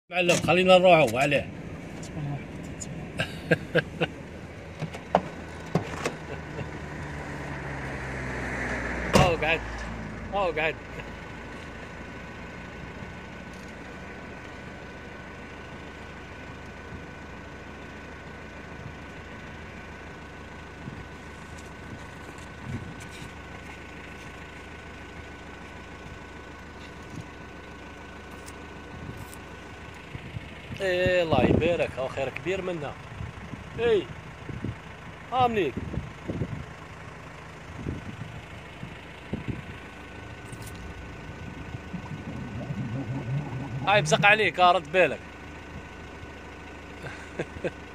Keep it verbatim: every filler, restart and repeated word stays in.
معلم خلينا نروحوا عليه. اقعد اقعد. ايه الله يبارك، هو خير كبير منا. اي امنيك. هاي بزق عليك، اه رد بالك.